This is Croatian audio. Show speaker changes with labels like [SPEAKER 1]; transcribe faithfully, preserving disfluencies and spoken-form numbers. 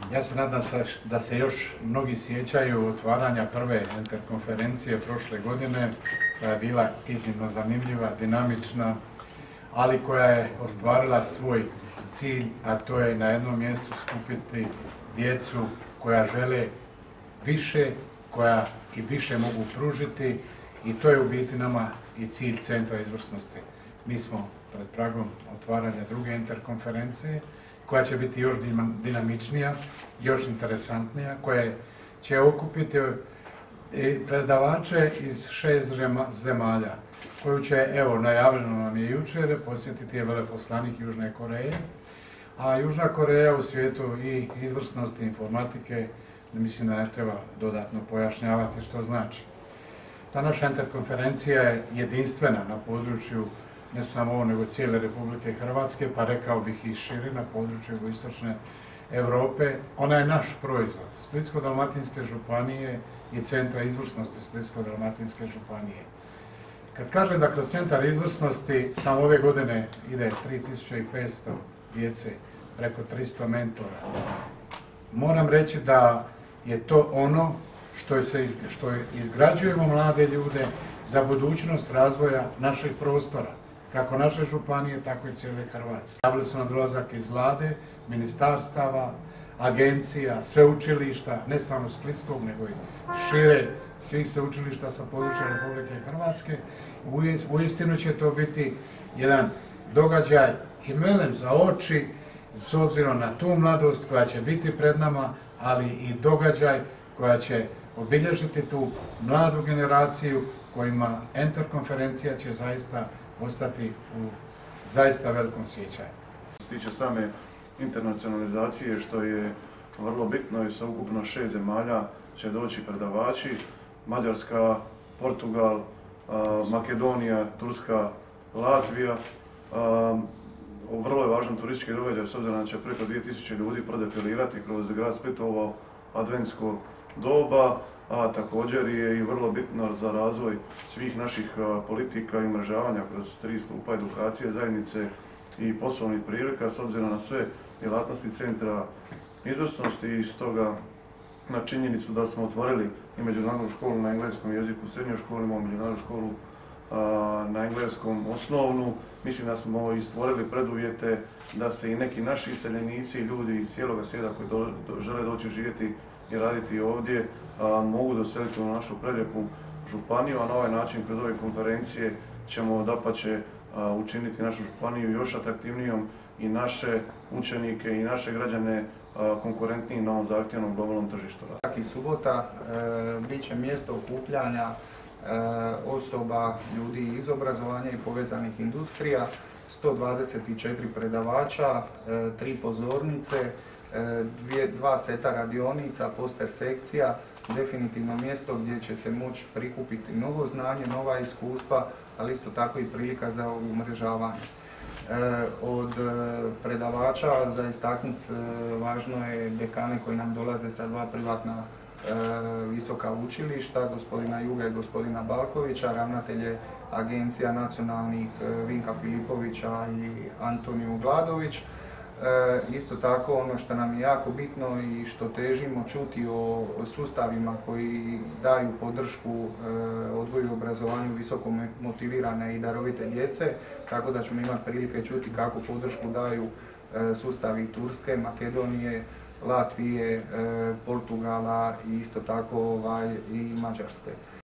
[SPEAKER 1] Ja se nadam da se još mnogi sjećaju otvaranja prve interkonferencije prošle godine, koja je bila iznimno zanimljiva, dinamična, ali koja je ostvarila svoj cilj, a to je na jednom mjestu skupiti djecu koja žele više, koja i više mogu pružiti, i to je u biti nama i cilj Centra izvrsnosti. Mi smo pred pragom otvaranja druge interkonferencije, koja će biti još dinamičnija, još interesantnija, koja će okupiti predavače iz šest zemalja, koju će, evo, najavljeno nam je jučer, posjetiti je veleposlanik Južne Koreje, a Južna Koreja u svijetu i izvrsnosti informatike, mislim da ne treba dodatno pojašnjavati što znači. Ta naša interkonferencija je jedinstvena na području ne samo ovo, nego cijele Republike Hrvatske, pa rekao bih i šire na području jugoistočne Europe. Ona je naš proizvod Splitsko-dalmatinske županije i Centra izvrsnosti Splitsko-dalmatinske županije. Kad kažem da kroz Centar izvrsnosti samo ove godine ide tri tisuće petsto djece, preko tristo mentora, moram reći da je to ono što, se, što izgrađujemo mlade ljude za budućnost razvoja naših prostora, kako naše županije, tako i cijele Hrvatske. Javili su nam dolazak iz vlade, ministarstava, agencija, sveučilišta, ne samo Splitskog, nego i šire svih sveučilišta sa područja Republike Hrvatske. Uistinu će to biti jedan događaj i melem za oči, s obzirom na tu mladost koja će biti pred nama, ali i događaj koja će obilježiti tu mladu generaciju kojima interkonferencija će zaista ostati u zaista velikom sjećanju.
[SPEAKER 2] Što se tiče same internacionalizacije, što je vrlo bitno, i sa ukupno šest zemalja će doći predavači: Mađarska, Portugal, Makedonija, Turska, Latvija. Vrlo je važan turistički događaj, s obzirom da će preko dvije tisuće ljudi prodefilirati kroz grad Split ovo adventsko doba, a također je i vrlo bitno za razvoj svih naših politika i umrežavanja kroz tri stupa edukacije, zajednice i poslovnih prilika, s obzirom na sve djelatnosti Centra izvrsnosti, i stoga na činjenicu da smo otvorili i međunarodnu školu na engleskom jeziku u srednjoj školi, imamo međunarodnu školu na engleskom osnovnu. Mislim da smo i stvorili preduvjete da se i neki naši iseljenici, ljudi iz cijeloga svijeta koji do, do, žele doći živjeti i raditi ovdje, a, mogu doseliti u našu prelijepu županiju, a na ovaj način kroz ove konferencije ćemo dapače a, učiniti našu županiju još atraktivnijom i naše učenike i naše građane a, konkurentnijim na ovom zahtjevnom globalnom tržištu.
[SPEAKER 3] Svaki subota e, bit će mjesto okupljanja e, osoba, ljudi iz obrazovanja i povezanih industrija, sto dvadeset četiri predavača, e, tri pozornice, Dvije, dva seta radionica, poster sekcija, definitivno mjesto gdje će se moći prikupiti novo znanje, nova iskustva, ali isto tako i prilika za umrežavanje. E, od predavača za istaknut važno je dekane koji nam dolaze sa dva privatna e, visoka učilišta, gospodina Juga i gospodina Balkovića, ravnatelje agencija nacionalnih Vinka Filipovića i Antoniju Gladović. E, isto tako ono što nam je jako bitno i što težimo čuti o, o sustavima koji daju podršku e, odgoju i obrazovanju visoko motivirane i darovite djece, tako da ćemo imati prilike čuti kako podršku daju e, sustavi Turske, Makedonije, Latvije, e, Portugala i isto tako ovaj, i Mađarske.